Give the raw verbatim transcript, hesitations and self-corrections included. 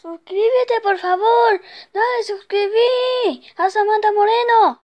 Suscríbete, por favor. Dale, suscribí a Samantha Moreno.